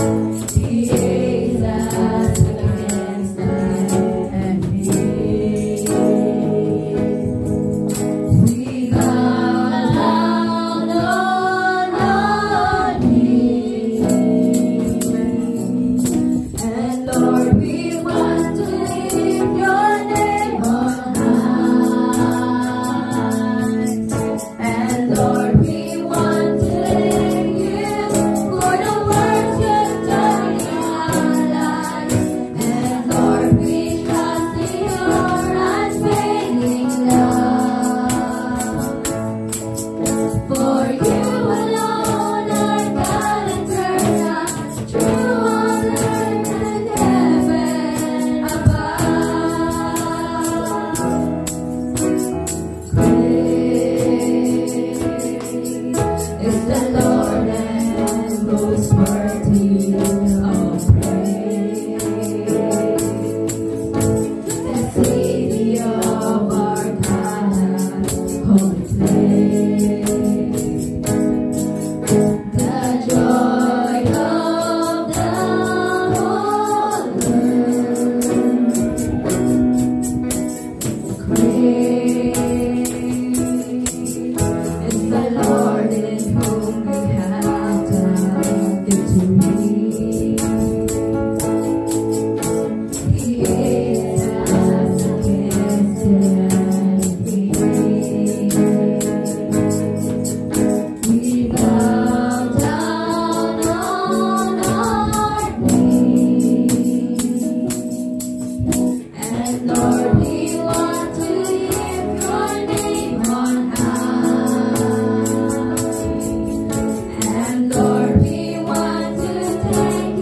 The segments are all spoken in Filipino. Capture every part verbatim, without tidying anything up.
And Lord, we want to take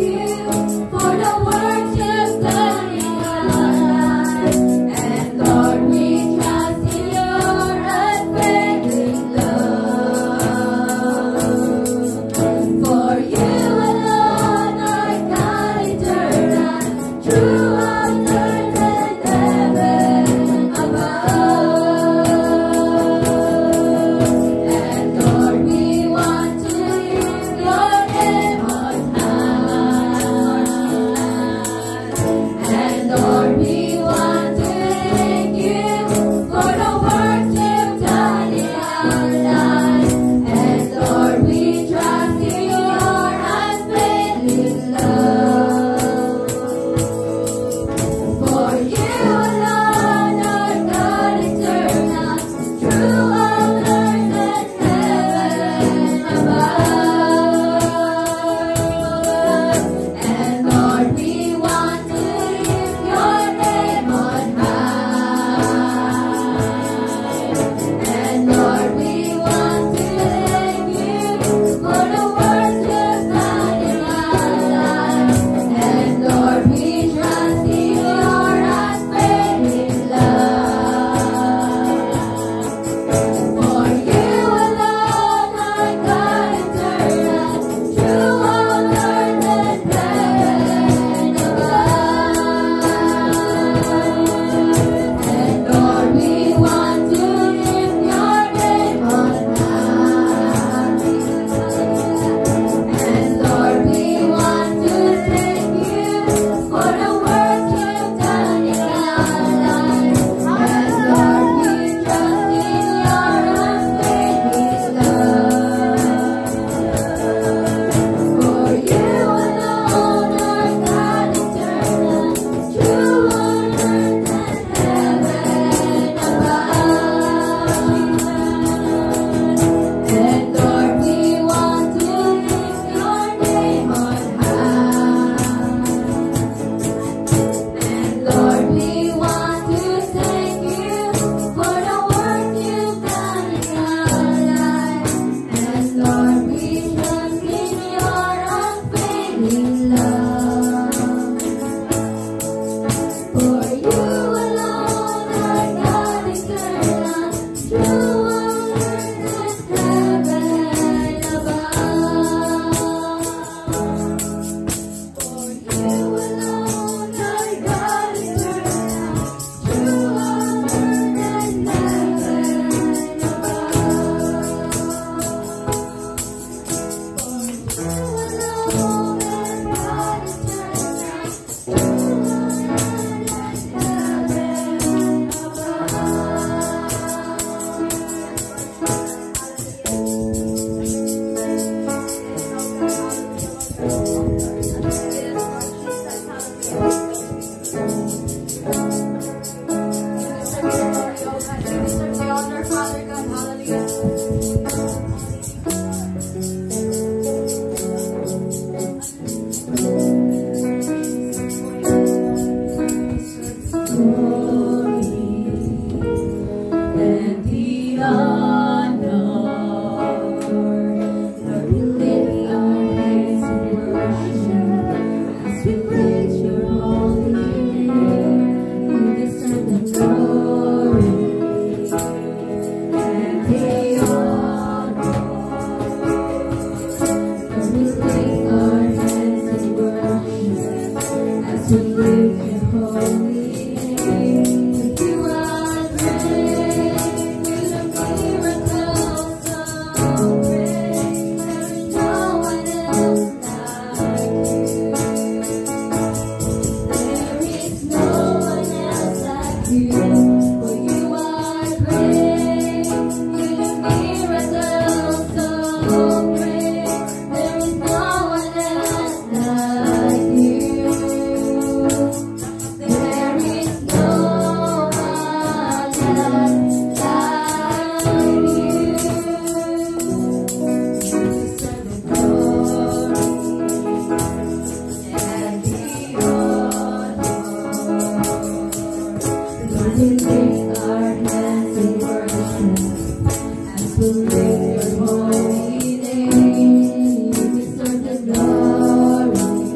like you. There is no one else like you. You deserve the glory and the honor. Lord, we lift our hands in worship as we lift your holy name. You deserve the glory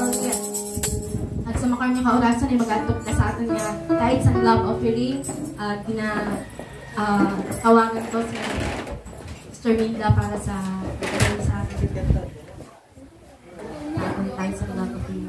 Hallelujah. At sa makarang niya kaurasan ay mag-atok na sa atin niya kahit sa love offering at gina uh, tawagan ko si Sister Minda para sa sa atin. Atin tayo sa love offering.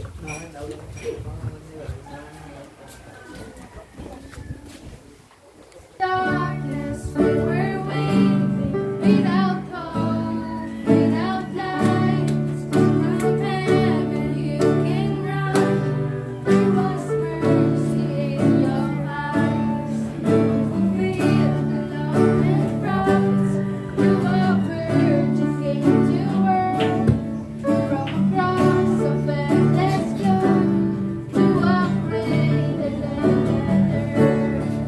Darkness, we were waiting without hope, without light. Through heaven you can run. There was mercy in your eyes. Feel the love and promise. You a virgin came to earth. From a cross of endless blood to a grave that led earth.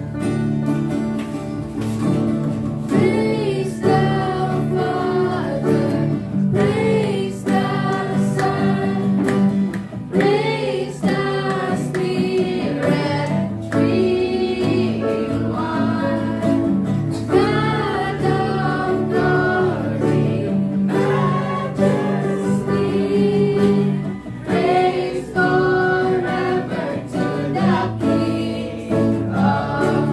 Praise the Father, praise the Son, praise the Spirit, three in one. God of glory, majesty, praise forever to the King of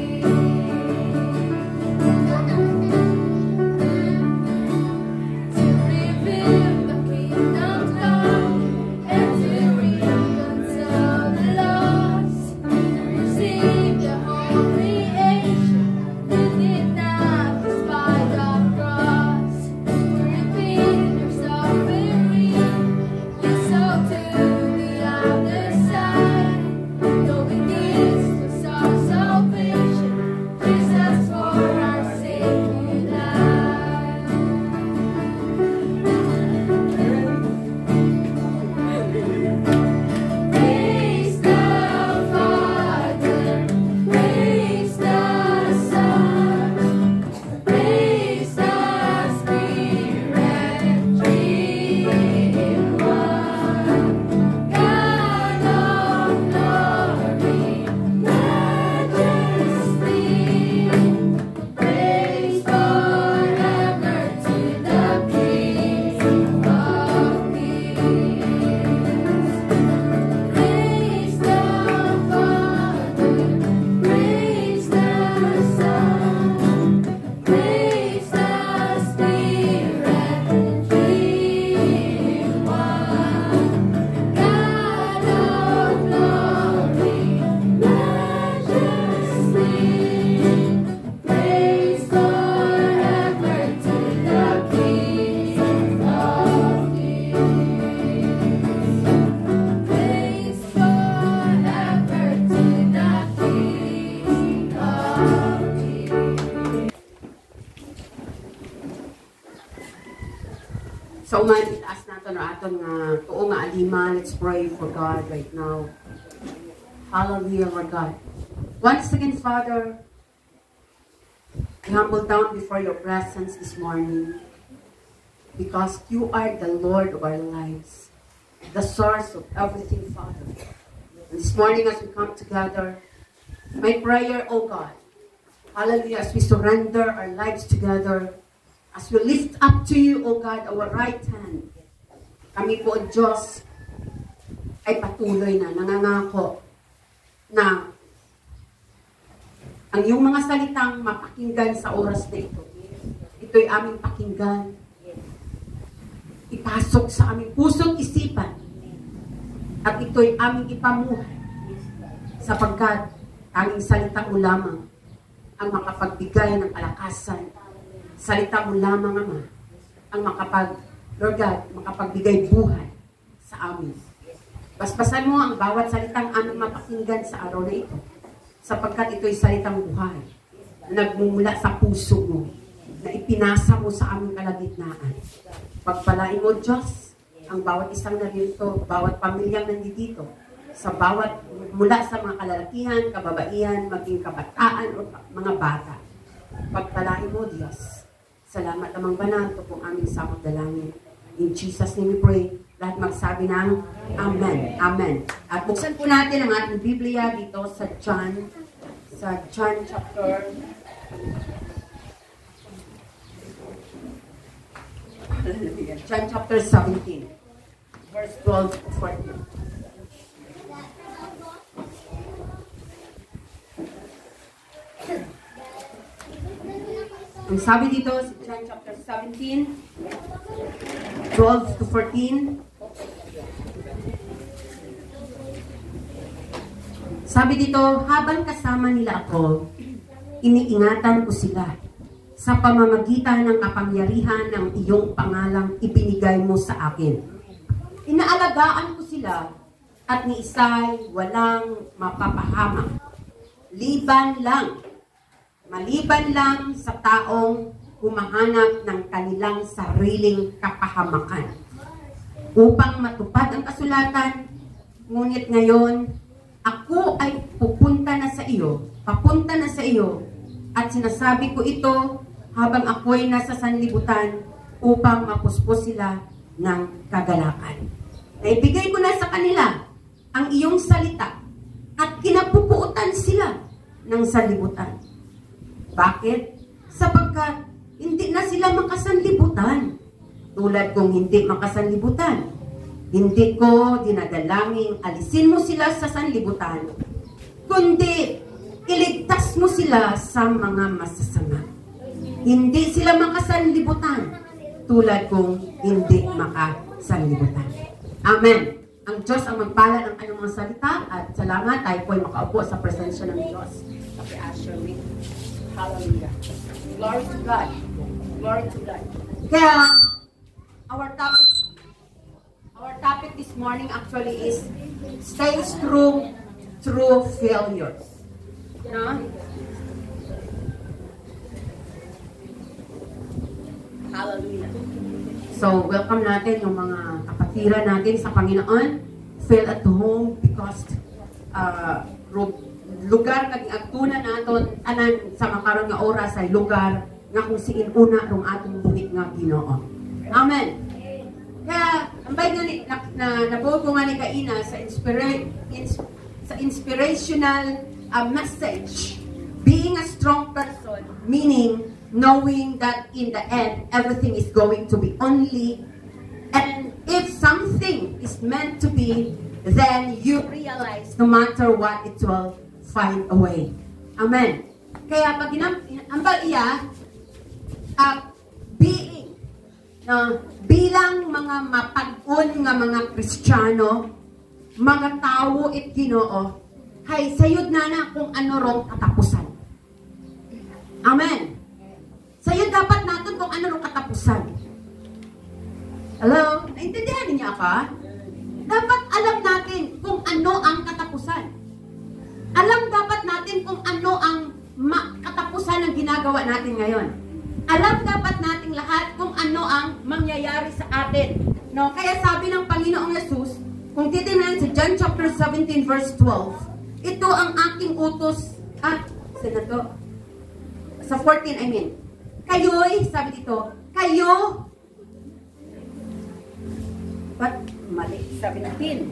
To reveal the kingdom's love and to reconcile the lost, to receive the whole creation, and did not despise the cross. To reveal your suffering, you saw to the other side, knowing this was our salvation. Jesus, for our sake you died. Praise the Father, praise the Son, praise the Spirit, three in one. God of glory, majesty, praise forever to the King of Kings. Praise the Father, praise the Son, praise the Spirit, three in one. God of glory, majesty, praise forever to the King of Kings. Praise forever to the King of Kings. So man, itaas natin ang aton nga tuo nga alima. Let's pray for God right now. Hallelujah, Lord God. Once again, Father, we humble down before your presence this morning because you are the Lord of our lives, the source of everything, Father. And this morning as we come together, my prayer, oh God, hallelujah, as we surrender our lives together, as we lift up to you, O God, our right hand, kami po, Diyos, ay patuloy na nangangako na ang iyong mga salitang mapakinggan sa oras na ito, ito'y aming pakinggan, ipasok sa aming puso't isipan, at ito'y aming ipamuhay, sapagkat aming salita mo lamang ang makapagbigay ng kalakasan. Salita mo lamang, Ama, ang makapag, Lord God, makapagbigay buhay sa amin. Basbasan mo ang bawat salitang aming mapakinggan sa araw na ito, sapagkat ito'y salitang buhay na nagmumula sa puso mo, na ipinasa mo sa aming kalagitnaan. Pagpalain mo, Diyos, ang bawat isang narito, bawat pamilyang nandito, sa bawat, mula sa mga kalalakihan, kababaihan, maging kabataan, o mga bata. Pagpalain mo, Diyos. Salamat namang banal, ito pong aming samot dalangin. In Jesus' name we pray. Lahat magsabi ng Amen. Amen. At buksan po natin ang ating Biblia dito sa John, sa John chapter John chapter seventeen. verse twelve to fourteen. Ang sabi dito sa John chapter seventeen, twelve to fourteen. Sabi dito, habang kasama nila ako, iniingatan ko sila sa pamamagitan ng kapangyarihan ng iyong pangalang ibinigay mo sa akin. Inaalagaan ko sila at ni isa'y walang mapapahamak. Liban lang, maliban lang sa taong humahanap ng kanilang sariling kapahamakan. Upang matupad ang kasulatan, ngunit ngayon, ako ay pupunta na sa iyo, papunta na sa iyo, at sinasabi ko ito habang ako'y nasa sanlibutan upang mapuspos sila ng kagalakan. Naibigay ko na sa kanila ang iyong salita at kinapupuutan sila ng sanlibutan. Bakit? Sapagkat hindi na sila makasanlibutan. Tulad kong hindi makasanlibutan. Hindi ko dinadalangin alisin mo sila sa sanlibutan, kundi iligtas mo sila sa mga masasama. Hindi sila makasanlibutan, tulad kong hindi makasanlibutan. Amen. Ang Diyos ang magpala ng kanyang mga salita at salamat tayo po ay makaupo sa presensya ng Diyos. Okay, Asher, we. Hallelujah. Glory to God. Glory to God. Kaya, our topic Our topic this morning actually is stay strong through failures. No? Hallelujah. So, welcome natin yung mga kapatiran natin sa Panginoon. Fail at home because uh, lugar kag agtuna naton anan sa makaron nga oras ay lugar nga kung siin una rong atong buhi nga Ginoo. Amen. Kaya, ang bay nga ni, na, na, nabuo ko nga ni Kaina sa, inspira, ins, sa inspirational uh, message, being a strong person, meaning knowing that in the end, everything is going to be only, and if something is meant to be, then you realize no matter what, it will find a way. Amen. Kaya, pag ginam, ang ba iya, uh, being, no, bilang mga mapag-on nga mga Kristiyano, mga tao at Ginoo, hay sayod na na kung ano rong katapusan. Amen. Sayod dapat natin kung ano rong katapusan. Hello? Naintindihan niya ka? Dapat alam natin kung ano ang katapusan. Alam dapat natin kung ano ang katapusan ng ginagawa natin ngayon. Alam dapat nating lahat kung ano ang mangyayari sa atin. No? Kaya sabi ng Panginoong Yesus, kung titingnan sa John chapter seventeen verse twelve, ito ang aking utos, ah, saan to? Sa fourteen, I mean. Kayo'y, sabi dito, kayo, what? Mali, seventeen.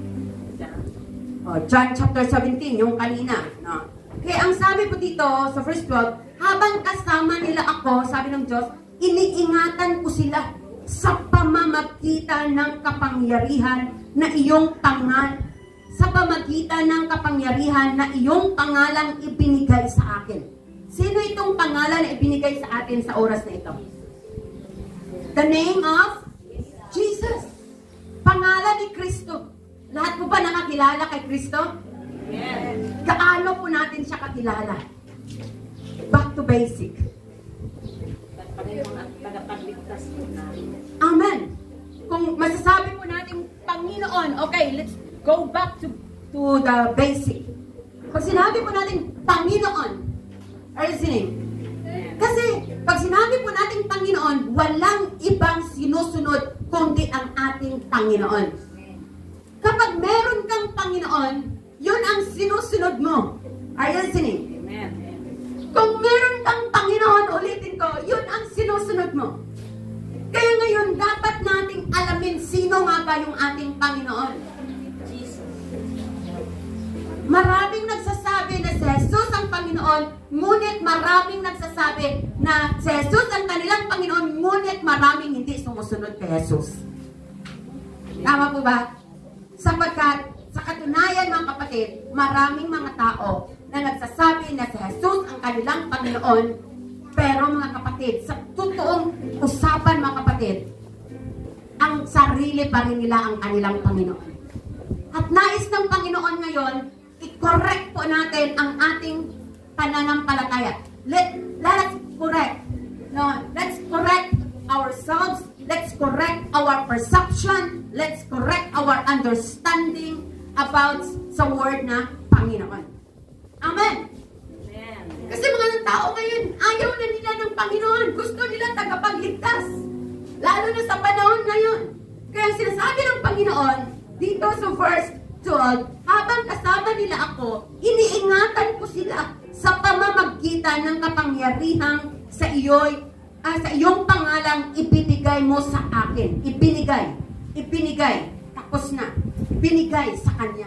Oh, John chapter seventeen, yung kanina. No? Kaya ang sabi po dito sa verse twelve, habang kasama nila ako, sabi ng Diyos, iniingatan ko sila sa pamamagitan ng kapangyarihan na iyong pangal, sa pamamagitan ng kapangyarihan na iyong pangalang ibinigay sa akin. Sino itong pangalan na ibinigay sa atin sa oras na ito? The name of Jesus. Pangalan ni Kristo. Lahat po ba nakakilala kay Kristo? Yes. Kaano po natin siya kakilala? Back to basic. Amen. Kung masasabi po natin Panginoon, okay, let's go back to to the basic. Pag sinabi po natin Panginoon, are you listening? Kasi pag sinabi po natin Panginoon, walang ibang sinusunod kundi ang ating Panginoon. Kapag meron kang Panginoon, yun ang sinusunod mo. Are you listening? Amen. Kung meron kang Panginoon, ulitin ko, yun ang sinusunod mo. Kaya ngayon, dapat nating alamin sino nga ba yung ating Panginoon. Jesus. Maraming nagsasabi na si Jesus ang Panginoon, ngunit maraming nagsasabi na si Jesus ang kanilang Panginoon, ngunit maraming hindi sumusunod kay Jesus. Tama po ba? Sapagkat sa katunayan mga kapatid, maraming mga tao na nagsasabi na si Jesus ang kanilang Panginoon, pero mga kapatid, sa totoong usapan mga kapatid, ang sarili pa rin nila ang kanilang Panginoon. At nais ng Panginoon ngayon, i-correct po natin ang ating pananampalataya. Let, let's correct. No, let's correct ourselves. Let's correct our perception. Let's correct our understanding about sa word na Panginoon. Amen. Amen. Kasi mga tao ngayon, ayaw na nila ng Panginoon. Gusto nila tagapagligtas. Lalo na sa panahon ngayon. Kaya sinasabi ng Panginoon, dito sa verse twelve, habang kasama nila ako, iniingatan ko sila sa pamamagitan ng kapangyarihang sa iyo'y, ah, sa iyong pangalang ibinigay mo sa akin. Ibinigay. Ibinigay. Tapos na. Ibinigay sa Kanya.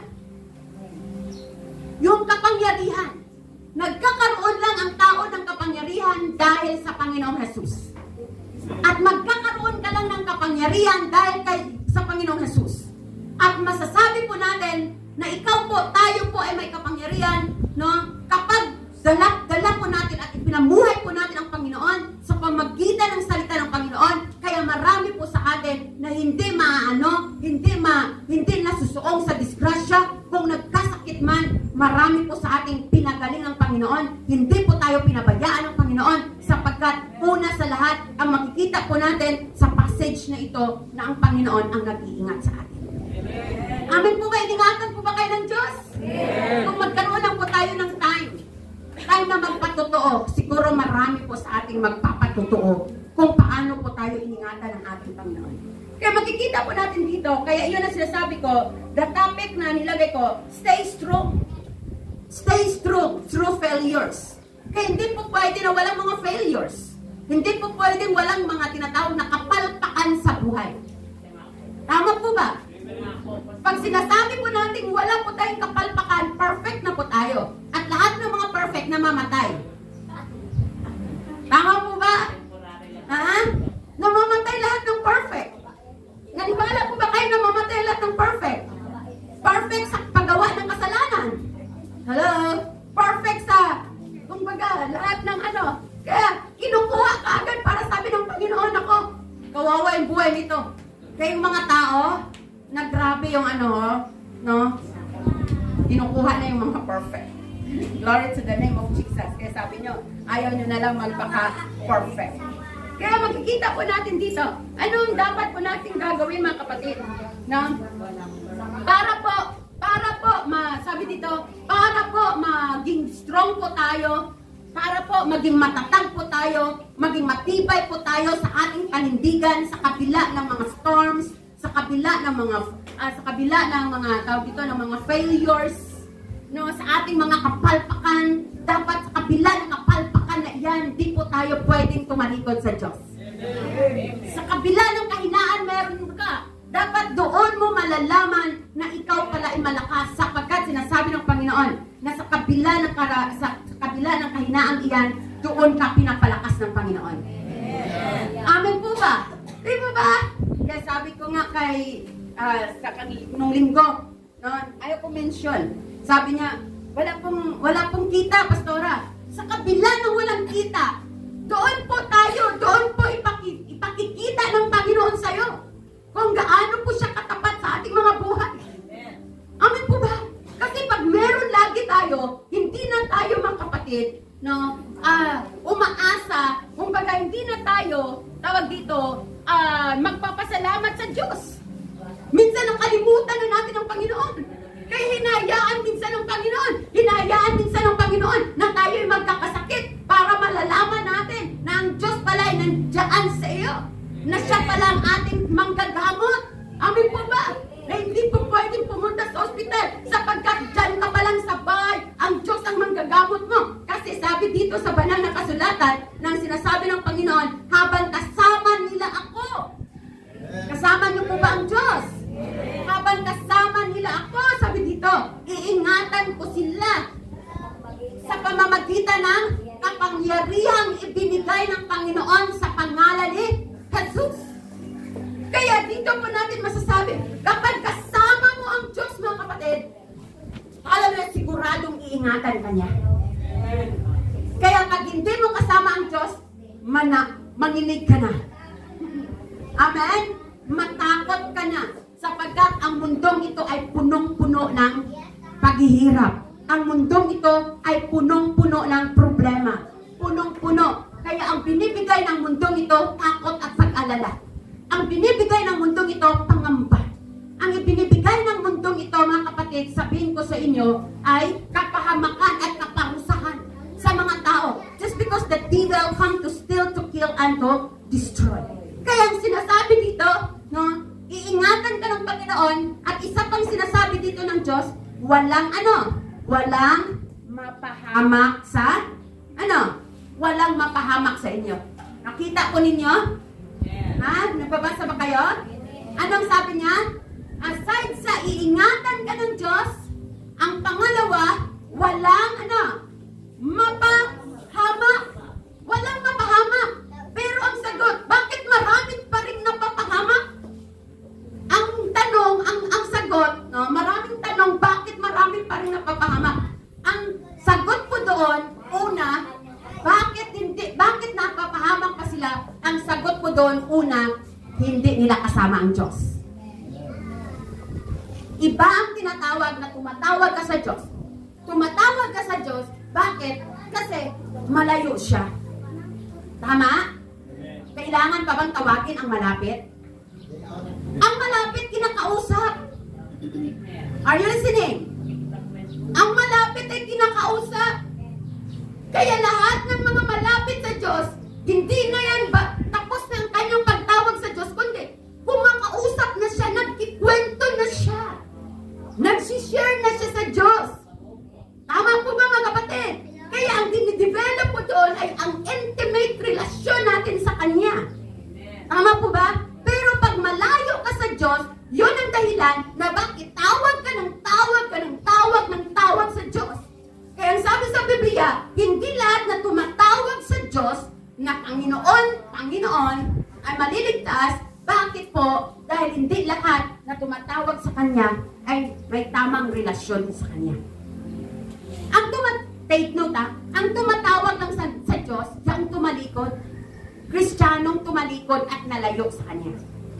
Yung kapangyarihan. Nagkakaroon lang ang tao ng kapangyarihan dahil sa Panginoong Jesus. At magkakaroon ka lang ng kapangyarihan dahil kay, sa Panginoong Jesus. At masasabi po natin na ikaw po, tayo po ay may kapangyarihan, no? Kapag dala, dala po natin at ipinamuhay po natin ang Panginoon sa pamagitan ng salita ng Panginoon, kaya marami po sa atin na hindi maano, hindi ma, hindi nasusuong sa disgrasya. Kung nagkasakit man, marami po sa ating pinagaling ng Panginoon. Hindi po tayo pinabayaan ng Panginoon sapagkat una sa lahat, ang makikita po natin sa passage na ito na ang Panginoon ang nag-iingat sa atin. Amen po ba? Iningatan po ba kayo ng Diyos? Amen. Kung magkaroon lang po tayo ng time, time na magpatotoo, siguro marami po sa ating magpapatotoo kung paano po tayo iningatan ng ating Panginoon. Kaya makikita po natin dito, kaya yun ang sinasabi ko, the topic na nilagay ko, stay strong. Stay strong through failures. Kaya hindi po pwede na walang mga failures. Hindi po pwede walang mga tinatawag na kapalpakan sa buhay. Tama po ba? Pag sinasabi po natin wala po tayong kapalpakan, perfect na po tayo. At lahat ng mga perfect na mamatay. Tama po ba? Ha? Namamatay lahat ng perfect. Nanibala po ba kayo na mamatay lahat ng perfect? Perfect sa paggawa ng kasalanan. Hello? Perfect sa, kumbaga, lahat ng ano. Kaya, kinukuha ka agad para sabi ng Panginoon ako, kawawa yung buhay nito. Kaya yung mga tao, na grabe yung ano, no? Kinukuha na yung mga perfect. Glory to the name of Jesus. Kaya sabi nyo, ayaw nyo na lang magpaka-perfect. Kaya makikita po natin dito, anong dapat po natin gagawin mga kapatid? No? Para po, para po, ma, sabi dito, para po maging strong po tayo, para po maging matatag po tayo, maging matibay po tayo sa ating panindigan, sa kabila ng mga storms, sa kabila ng mga uh, sa kabila ng mga tawag dito ng mga failures, no, sa ating mga kapalpakan, dapat sa kabila ng kapalpakan na iyan, di po tayo pwedeng tumalikod sa Diyos. Sa kabila ng kahinaan meron ka, dapat doon mo malalaman na ikaw pala ay malakas sapagkat sinasabi ng Panginoon na sa kabila ng para, sa, sa kabila ng kahinaan iyan, doon ka pinapalakas ng Panginoon. Amen po ba? Di ba ba? Kaya sabi ko nga kay, uh, sa nung linggo, no, ayaw ko mention. Sabi niya, wala pong, wala pong kita, Pastora. Sa kabila ng walang kita, doon po tayo, doon po ipaki, ipakikita ng Panginoon sa'yo kung gaano po siya katapat sa ating mga buhay. Amen po ba? Kasi pag meron lagi tayo, hindi na tayo mga kapatid, no, uh, umaasa, kung baga hindi na tayo, tawag dito, uh, magpapasalamat sa Diyos. Minsan nakalimutan na natin ang Panginoon. Kaya hinayaan minsan ng Panginoon, hinayaan minsan ng Panginoon na tayo ay magkakasakit para malalaman natin na ang Diyos pala ay nandiyan sa iyo. Na siya pala ang ating manggagamot. Amin po ba? Na hindi po pwedeng pumunta sa ospital sapagkat dyan ka palang sa bahay. Ang Diyos ang manggagamot mo. Kasi sabi dito sa banal na kasulatan, iingatan ka niya. Kaya pag hindi mo kasama ang Diyos, mana, manginig ka na. Amen? Matakot ka na. Sapagkat ang mundong ito ay punong-puno ng paghihirap. Ang mundong ito ay punong-puno ng problema. Punong-puno. Kaya ang binibigay ng mundong ito, takot at pag-alala. Ang binibigay ng mundong ito, pangamba. Ang ibinibigay ng mundong ito, mga kapatid, sabihin ko sa inyo, ay kapahamakan at kaparusahan sa mga tao. Just because the devil come to steal, to kill, and to destroy. Kaya ang sinasabi dito, no, iingatan ka ng Panginoon, at isa pang sinasabi dito ng Diyos, walang ano, walang mapahamak sa, ano, walang mapahamak sa inyo. Nakita po ninyo? Ha? Nagbabasa ba kayo? Anong sabi niya? Aside sa iingatan ka ng Diyos, ang pangalawa, walang ano, mapahamak. Walang mapahamak. Pero ang sagot, bakit marami pa rin napapahamak? Ang tanong, ang, ang sagot, no, maraming tanong, bakit marami pa rin napapahamak? Ang sagot po doon, una, bakit hindi, bakit napapahamak pa sila? Ang sagot po doon, una, hindi nila kasama ang Diyos. Iba ang tinatawag na tumatawag ka sa Diyos. Tumatawag ka sa Diyos, bakit? Kasi malayo siya. Tama? Kailangan pa bang tawagin ang malapit? Ang malapit kinakausap. Are you listening? Ang malapit ay kinakausap. Kaya lahat ng mga malapit sa Diyos, hindi na yan ba, tapos na ang kanyang pagtawag sa Diyos, kundi kumakausap na siya, nagkikwento na siya. Nagsishare na siya sa Diyos. Tama po ba mga kapatid? Kaya ang dinidevelop po doon ay ang intimate relasyon natin sa Kanya. Tama po ba? Pero pag malayo ka sa Diyos, yun ang dahilan na bakit tawag ka ng tawag ka ng tawag ng tawag sa Diyos. Kaya ang sabi sa Biblia, hindi lahat na tumatawag sa Diyos na Panginoon, Panginoon ay maliligtas. Bakit po? Dahil hindi lahat na tumatawag sa Kanya ay may tamang relasyon sa Kanya. Ang tumat take note ha, ang tumatawag lang sa, sa Diyos, yung tumalikod, Kristiyanong tumalikod at nalayo sa Kanya.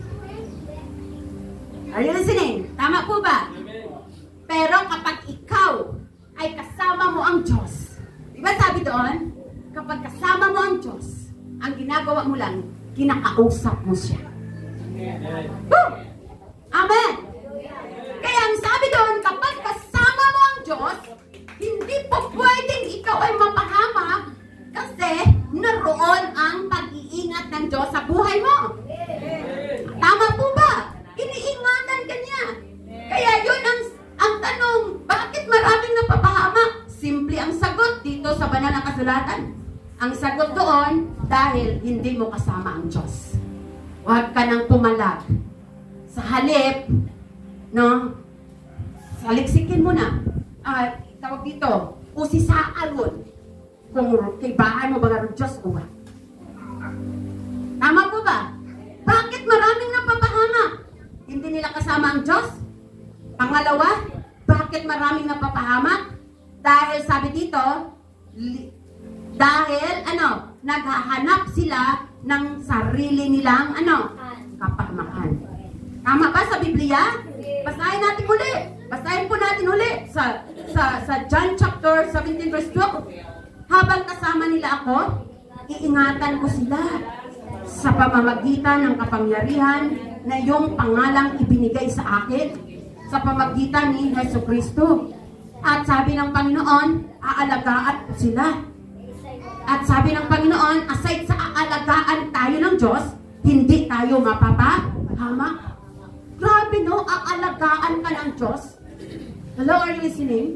Are you listening? Tama po ba? Pero kapag ikaw ay kasama mo ang Diyos, di ba sabi doon? Kapag kasama mo ang Diyos, ang ginagawa mo lang, kinakausap mo siya. Woo! Amen! Kaya ang sabi doon, kapag kasama mo ang Diyos, hindi po pwedeng ikaw ay mapahamak kasi naroon ang pag-iingat ng Diyos sa buhay mo. Tama po ba? Iniingatan ka niya. Kaya yun ang, ang tanong, bakit maraming napapahamak? Simple ang sagot dito sa banal na kasulatan. Ang sagot doon, dahil hindi mo kasama ang Diyos. Huwag ka nang pumalag. Sa halip, no, saliksikin mo na. Ah, tawag dito, usisaan mo. Kung kay bahay mo ba ng Diyos o ba? Tama po ba? Bakit maraming napapahamak? Hindi nila kasama ang Diyos? Pangalawa, bakit maraming napapahamak? Dahil sabi dito, dahil ano, naghahanap sila ng sarili nilang ano, kapahamakan. Tama ba sa Biblia? Basahin natin ulit. Basahin po natin ulit sa sa sa John chapter seventeen verse twelve. Habang kasama nila ako, iingatan ko sila sa pamamagitan ng kapangyarihan na iyong pangalang ibinigay sa akin sa pamamagitan ni Jesucristo. At sabi ng Panginoon, aalagaan ko sila. At sabi ng Panginoon, aside sa aalagaan tayo ng Diyos, hindi tayo mapapahamak. Grabe no, aalagaan ka ng Diyos. Hello, are you listening?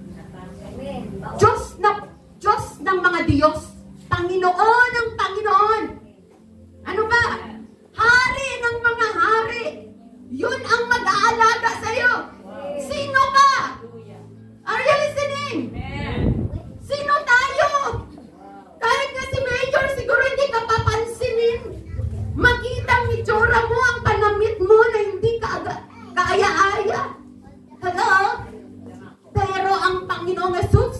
Diyos na, Diyos ng mga Diyos. Panginoon ng Panginoon. Ano ba? Hari ng mga hari. Yun ang mag-aalaga sa'yo. Sino ka? Are you listening? Sino tayo? Kahit nga si Mayor, siguro hindi ka papansinin. Makita ang itsura mo, ang panamit mo na hindi ka kaaya-aya. Hello? Pero ang Panginoong Jesus,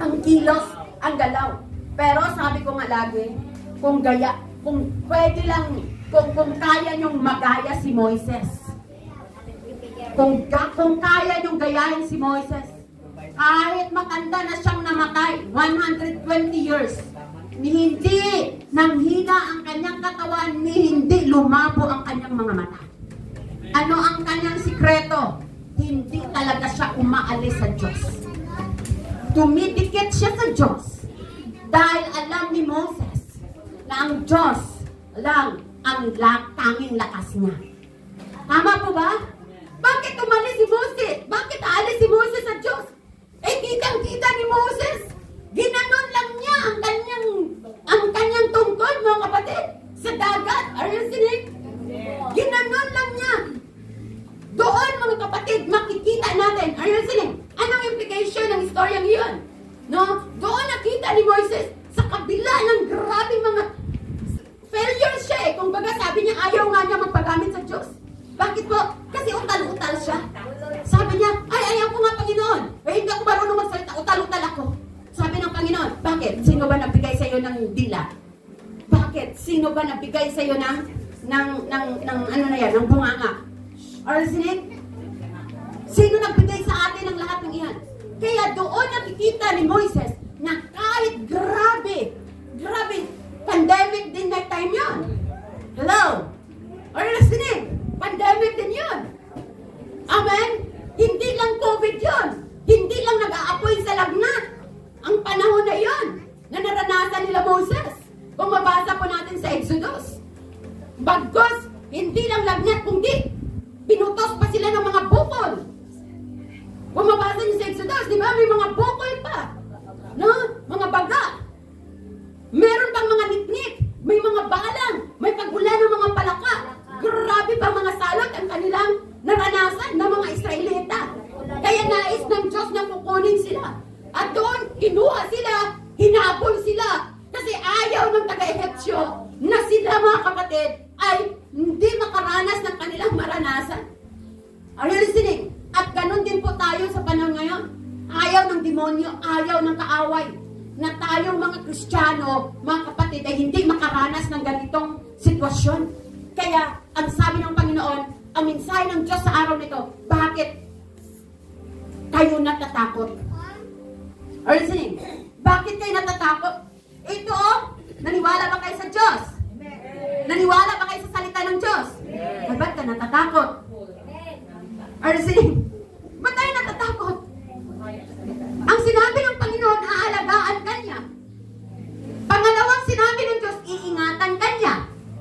ang kilos, ang galaw. Pero sabi ko nga lagi, kung gaya, kung pwede lang, kung, kung kaya nyong magaya si Moises, kung, kung kaya nyong gayahin si Moises, kahit matanda na siyang namatay, one hundred twenty years, ni hindi nanghina ang kanyang katawan, ni hindi lumabo ang kanyang mga mata. Ano ang kanyang sikreto? Hindi talaga siya umaalis sa Diyos. Tumidikit siya sa Diyos dahil alam ni Moses na ang Diyos lang ang tanging lakas niya. Tama po ba? Bakit umalis si Moses? Bakit aalis si Moses sa Diyos? Eh, kitang-kita ni Moses. Ginanon lang niya ang kanyang ang kanyang tungkol, mga kapatid, sa dagat. Are you listening? Ginanon lang niya. Doon, mga kapatid, makikita natin. Are you listening? Anong implication ng istoryang iyon? No? Doon nakita ni Moises sa kabila ng grabing mga failures siya eh. Kung baga sabi niya, ayaw nga niya magpagamit sa Diyos. Bakit po? Kasi utal-utal siya. Sabi niya, ay, ayaw ko nga, Panginoon. Eh, hindi ako marunong magsalita. Utal-utal ako. Sabi ng Panginoon, bakit? Sino ba nagbigay sa iyo ng dila? Bakit? Sino ba nagbigay sa iyo ng, ng, ng, ng, ano na yan, ng bunganga? Are you listening? Sino nagbigay sa atin ng lahat ng iyan? Kaya doon nakikita ni Moises na kahit grabe, grabe, pandemic din na time yun. Hello? Are you listening? Pandemic din yun. Amen? Hindi lang COVID yun. Hindi lang nag-aapoy sa lagnat. Ang panahon na yun na naranasan nila Moses. Kung mabasa po natin sa Exodus. Bagkos, hindi lang lagnat, kundi pinutos pa sila ng mga bukol. Kung mabasa niyo sa Exodus, di ba? May mga bukol pa. No? Mga baga. Meron pang mga nitnit. May mga balang. May pagula ng mga palaka. Grabe pa mga salot ang kanilang naranasan ng mga Israelita. Kaya nais ng Diyos na kukunin sila. At doon, kinuha sila, hinabol sila. Kasi ayaw ng taga-Ehepsyo na sila, mga kapatid, ay hindi makaranas ng kanilang maranasan. Are you listening? At ganun din po tayo sa panahon ngayon. Ayaw ng demonyo, ayaw ng kaaway. Na tayong mga Kristiyano, mga kapatid, ay hindi makaranas ng ganitong sitwasyon. Kaya, ang sabi ng Panginoon, ang mensahe ng Diyos sa araw nito, bakit kayo natatakot? Are you listening? Bakit kayo natatakot? Ito, oh, naniwala ba kayo sa Diyos? Naniwala ba kayo sa salita ng Diyos? Ay, ba't ka natatakot? Are you listening? Ba't tayo natatakot? Ang sinabi ng Panginoon, aalagaan ka niya. Pangalawang sinabi ng Diyos, iingatan ka niya.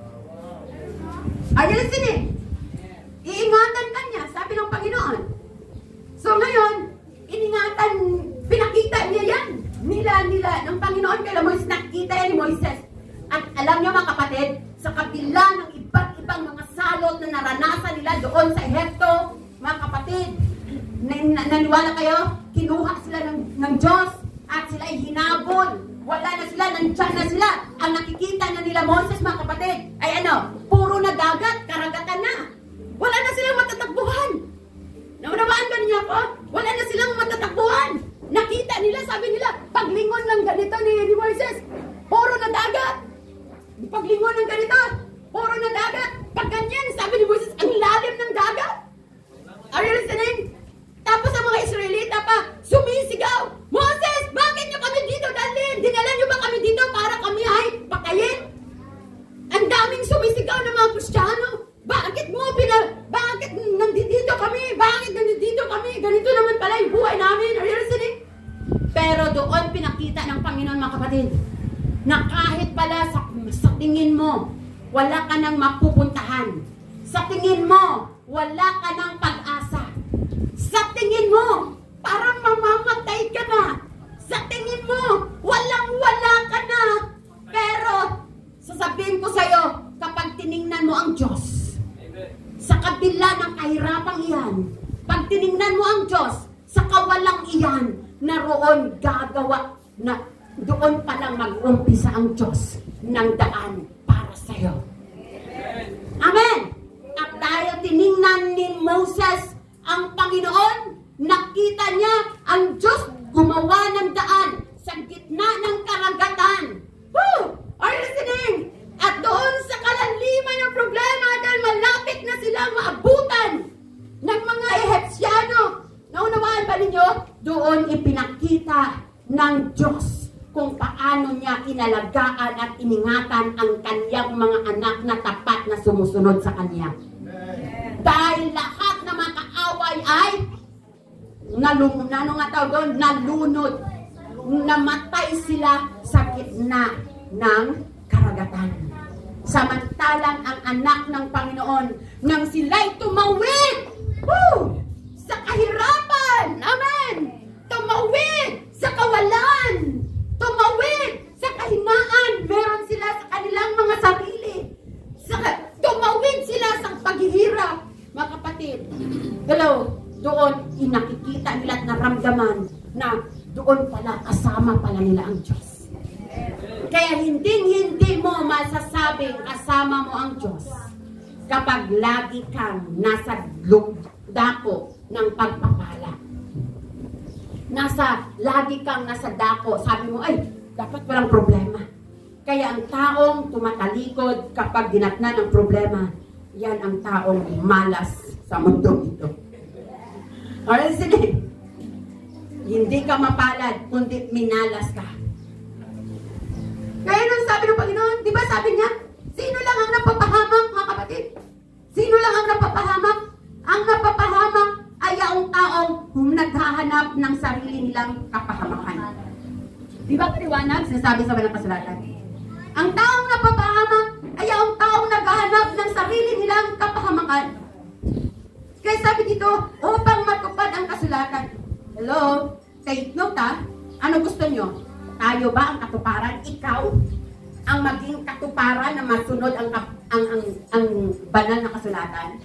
Are you listening? Iingatan ka niya, sabi ng Panginoon. So ngayon, iningatan, pinakita niya yan. Nila, nila, ng Panginoon kay Moises, nakita yan ni Moises. At alam niyo mga kapatid, sa kabila ng iba't ibang mga salot na naranasan nila doon sa Ehipto, mga kapatid, naniwala kayo, kinuha sila ng, ng Diyos at sila ay hinabol. Wala na sila, nandyan na sila. Ang nakikita na nila Moses, mga kapatid, ay ano, puro na dagat, karagatan na. Wala na silang matatakbuhan. Naunawaan ba niya ako? Wala na silang matatakbuhan. Nakita nila, sabi nila, paglingon ng ganito ni, ni Moises, puro na dagat. Paglingon ng ganito, puro na dagat. Pag ganyan, sabi ni Moises, ang lalim ng dagat. Are you listening? Tapos ang mga Israelita pa, sumisigaw, Moses, bakit nyo kami dito dalhin? Dinala nyo ba kami dito para kami ay patayin? Ang daming sumisigaw ng mga Kristiyano. Bakit mo pinal... Bakit nandito kami? Bakit nandito kami? Ganito naman pala yung buhay namin. Are you listening? Pero doon pinakita ng Panginoon, mga kapatid, na kahit pala sa, sa tingin mo, wala ka nang mapupuntahan. Sa tingin mo, wala ka nang pag-asa. Sa tingin mo, parang mamamatay ka na. Sa tingin mo, walang-wala ka na. Pero, sasabihin ko sa'yo, kapag tiningnan mo ang Diyos, sa kabila ng kahirapang iyan, pag tiningnan mo ang Diyos, sa kawalang iyan, naroon gagawa na doon palang mag-umpisa ang Diyos ng daan para sa'yo. Amen! At dahil tiningnan ni Moses ang Panginoon, nakita niya ang Diyos gumawa ng daan Diyos kung paano niya inalagaan at iningatan ang kanyang mga anak na tapat na sumusunod sa kanya. Dahil lahat na mga kaaway ay nalunod, ano nga tawag doon? Nalunod. Namatay sila sa gitna ng karagatan. Samantalang ang anak ng Panginoon, nang sila'y tumawid woo, sa kahirapan, amen, tumawid sa kawalan, tumawid sa kahinaan, meron sila sa kanilang mga sarili, sa, tumawid sila sa paghihirap, mga kapatid. Hello, doon inakikita nila at naramdaman na doon pala kasama pala nila ang Diyos. Kaya hindi-hindi mo masasabing kasama mo ang Diyos kapag lagi kang nasa dako ng pagpapala. Nasa, lagi kang nasa dako, sabi mo, ay, dapat walang problema. Kaya ang taong tumatalikod kapag dinatnan ng problema, yan ang taong malas sa mundo ito. Alright, sige. Hindi ka mapalad, kundi minalas ka. Kaya nung sabi ng Panginoon, di ba sabi niya, sino lang ang napapahamak, mga kapatid? Sino lang ang napapahamak? Ang napapahamak ay ang taong naghahanap ng sarili nilang kapahamakan. Di ba paliwanag? Sinasabi sa walang kasulatan. Ang taong napapahamak ay ang taong naghahanap ng sarili nilang kapahamakan. Kaya sabi dito, upang matupad ang kasulatan. Hello? Take note ha? Ano gusto nyo? Tayo ba ang katuparan? Ikaw ang maging katuparan na masunod ang, ang, ang, ang banal na kasulatan?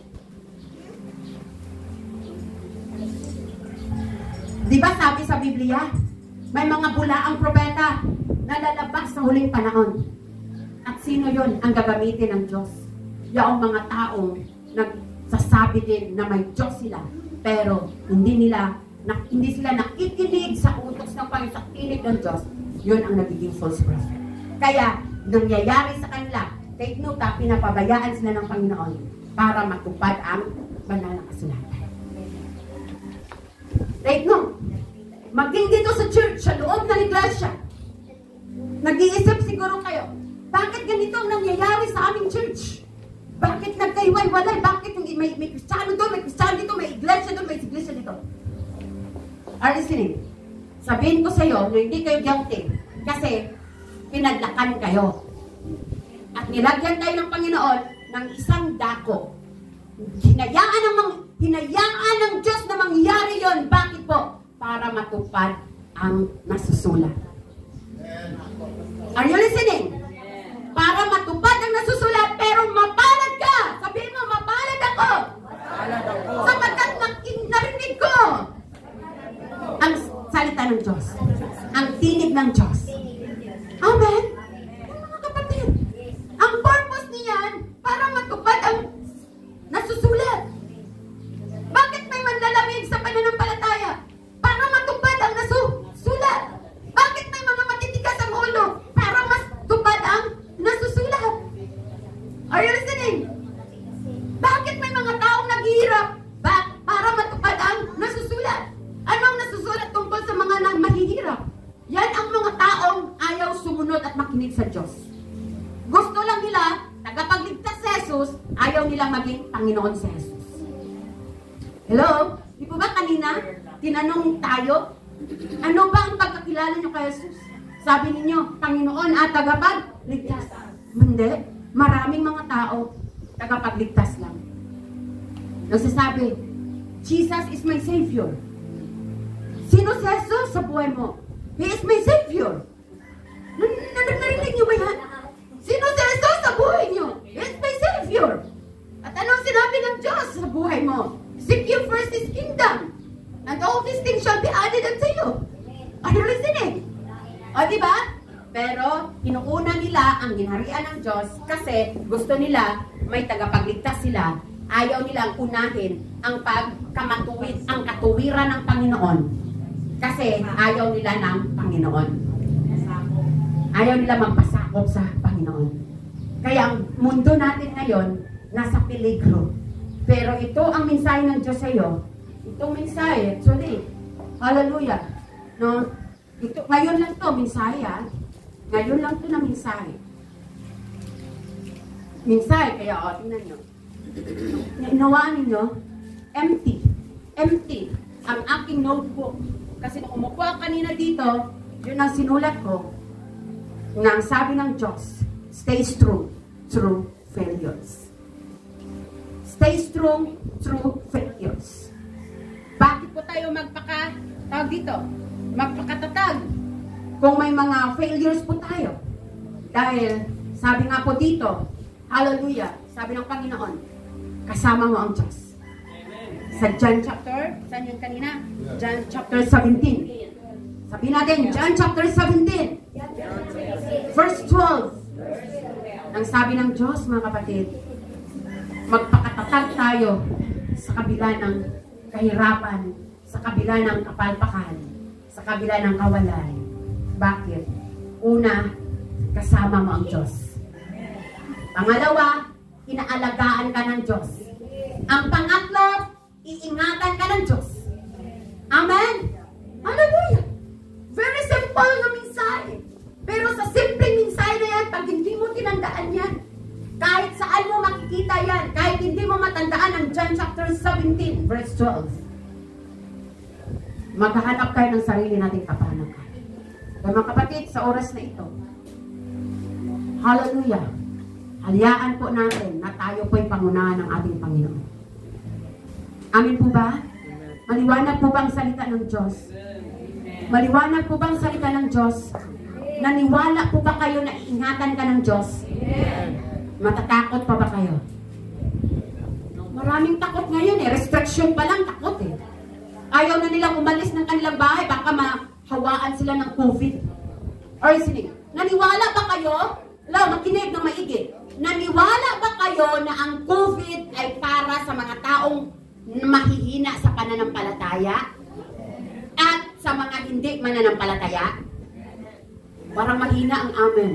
Di ba sabi sa Biblia, may mga bulaang propeta na lalabas sa huling panahon. At sino yon ang gagamitin ng Diyos? Yung mga taong nagsasabi din na may Diyos sila, pero hindi nila na, hindi sila nakikinig sa utos ng Panginoon, sa tinig ng Diyos. Yun ang nagiging false prophet. Kaya, nangyayari sa kanila, take note ha, pinapabayaan sila ng Panginoon para matupad ang banal na kasulatan. Take note, maging dito sa church, sa loob ng iglesia, nag-iisip siguro kayo, bakit ganito ang nangyayari sa aming church? Bakit nagkaiway-walay? Bakit may, may Kristiyano doon, may Kristiyano dito, may iglesia doon, may iglesia dito? Are you listening? Sabihin ko sa iyo na hindi kayo guilty kasi pinadlakan kayo. At nilagyan tayo ng Panginoon ng isang dako. Hinayaan ng, hinayaan ng Diyos na mangyari yon. Bakit po? Para matupad ang nasusulat. Are you listening? Para matupad ang nasusulat, pero mapalad ka. Sabihin mo, mapalad ako. Mapalad ako. Sapagkat narinig ko ang salita ng Diyos. Ang tinig ng Diyos. Amen? Mga kapatid, ang purpose niyan para matupad ang nasusulat. Bakit may manlalamig sa pananampalataya? Para matupad ang nasusulat. Bakit may mga matitigas ang ulo? Para mas tupad ang nasusulat. Are you listening? Bakit may mga taong naghihirap? Ba para matupad ang nasusulat. Anong nasusulat tungkol sa mga nang mahihirap? Yan ang mga taong ayaw sumunod at makinig sa Diyos. Gusto lang nila, tagapagligtas si Jesus, ayaw nilang maging Panginoon si Jesus. Hello? Di po ba kanina, tinanong tayo, ano ba ang pagkakilala nyo kay Jesus? Sabi ninyo, Panginoon at tagapagligtas. Hindi. Maraming mga tao, tagapagligtas lang. Nagsasabi, Jesus is my Savior. Sino si Jesus sa buhay mo? He is my Savior. Narinig niyo ba yan? Sino si Jesus sa buhay niyo? He is my Savior. At anong sinabi ng Diyos sa buhay mo? Seek you first His kingdom, and all these things shall be added unto you. Are you listening? O, diba? Pero, inuuna nila ang ginharian ng Diyos kasi gusto nila may tagapagligtas sila. Ayaw nilang unahin ang pagkamatuwid, ang katuwiran ng Panginoon. Kasi ayaw nila ng Panginoon. Ayaw nila magpasakop sa Panginoon. Kaya ang mundo natin ngayon, nasa peligro. Pero ito ang mensahe ng Diyos sa iyo. Itong mensahe, actually, hallelujah. No? Ito, ngayon lang to, mensahe ah. Ngayon lang to na mensahe. Mensahe, kaya o, tingnan nyo. Inawaan ninyo, empty. Empty. Ang aking notebook. Kasi nung umupo ako kanina dito, yun ang sinulat ko, na ang sabi ng Diyos, stay strong through failures. Stay strong through failures. Bakit po tayo magpaka, tawag dito, magpakatatag kung may mga failures po tayo? Dahil, sabi nga po dito, hallelujah, sabi ng Panginoon, kasama mo ang Diyos. Sa John chapter, saan yun kanina? John chapter seventeen. Sabi natin, John chapter seventeen. Verse twelve. Ang sabi ng Diyos, mga kapatid, magpakatatag tayo sa kabila ng kahirapan, sa kabila ng kapalpakan, sa kabila ng kawalan. Bakit? Una, kasama mo ang Diyos. Pangalawa, inaalagaan ka ng Diyos. Ang pangatlo, iingatan ka ng Diyos. Amen? Hallelujah! Very simple na mensahe. Pero sa simpleng mensahe na yan, pag hindi mo tinandaan yan, kahit saan mo makikita yan, kahit hindi mo matandaan ang John chapter seventeen, verse twelve, maghahanap tayo ng sarili nating kapanakan. Kaya mga kapatid, sa oras na ito, hallelujah, halyaan po natin na tayo po'y pangunahan ng ating Panginoon. Amin po ba? Maliwanag po ba ang salita ng Diyos? Maliwanag po ba ang salita ng Diyos? Naniwala po ba kayo na iingatan ka ng Diyos? Matatakot pa ba kayo? Maraming takot ngayon eh. Restriction pa lang, takot eh. Ayaw na nilang umalis ng kanilang bahay, baka mahawaan sila ng COVID. Or sinig, naniwala ba kayo? Hello, makinig ng maigi. Naniwala ba kayo na ang COVID ay para sa mga taong mahihina sa pananampalataya at sa mga hindi mananampalataya? Parang mahina ang amen.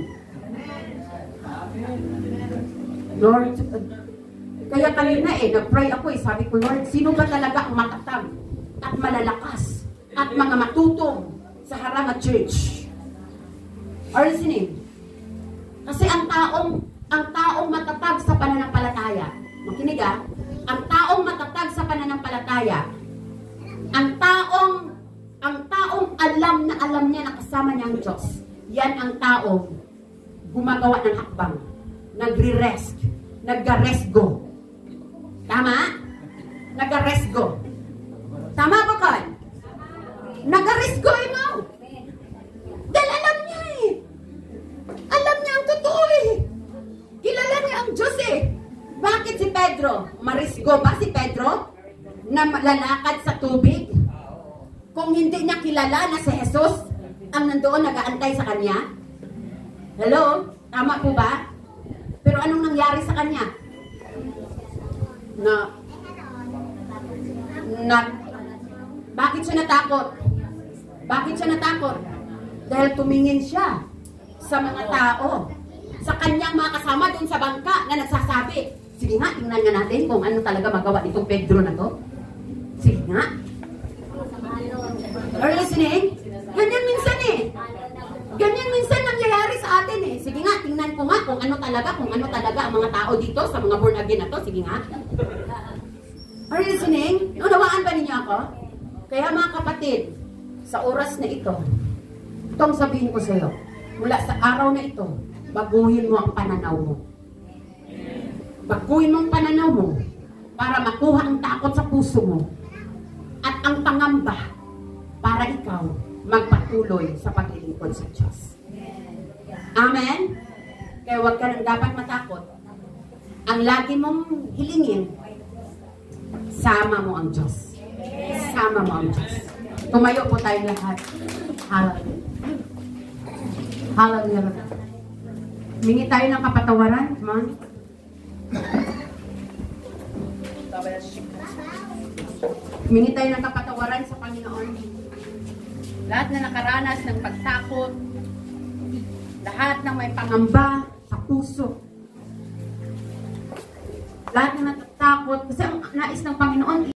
Lord, kaya kanina eh, nag-pray ako eh, sabi ko, Lord, sino ba talaga ang matatag at malalakas at mga matutong sa harang at church? Are you listening? Kasi ang taong, ang taong matatag sa pananampalataya, makinig ah, ang taong matatag sa pananampalataya, ang taong, ang taong alam na alam niya na kasama niya ang Diyos, yan ang taong gumagawa ng hakbang, nagre-rest, nagga-rest-go. Tama? Nagga-rest-go. Tama ba ka? Nagga-rest-go eh mo. Dahil alam niya eh. Alam niya ang totoo eh. Kilala niya ang Diyos eh. Bakit si Pedro? Marisgo ba si Pedro? Na lalakad sa tubig? Kung hindi niya kilala na si Jesus ang nandoon nag-aantay sa kanya? Hello? Tama po ba? Pero anong nangyari sa kanya? Na, na, bakit siya natakot? Bakit siya natakot? Dahil tumingin siya sa mga tao, sa kanyang mga kasama doon sa bangka na nagsasabi, sige nga, tingnan nga natin kung ano talaga magawa nitong Pedro na to. Sige nga. Are you listening? Ganyan minsan eh. Ganyan minsan nangyayari sa atin eh. Sige nga, tingnan ko nga kung ano talaga, kung ano talaga ang mga tao dito sa mga born again na to. Sige nga. Are you listening? Unawaan ba ninyo ako? Kaya mga kapatid, sa oras na ito, itong sabihin ko sa iyo, mula sa araw na ito, baguhin mo ang pananaw mo. Baguhin mo ang pananaw mo para makuha ang takot sa puso mo at ang pangamba para ikaw magpatuloy sa paglilingkod sa Diyos. Amen? Kaya huwag ka nang dapat matakot. Ang lagi mong hilingin, sama mo ang Diyos. Sama mo ang Diyos. Tumayo po tayo lahat. Hallelujah. Hallelujah. Mingi tayo ng kapatawaran. Come on. Mingi tayo ng kapatawaran sa Panginoon. Lahat na nakaranas ng pagtakot, lahat ng may pangamba sa puso, lahat na natatakot, kasi ang nais ng Panginoon,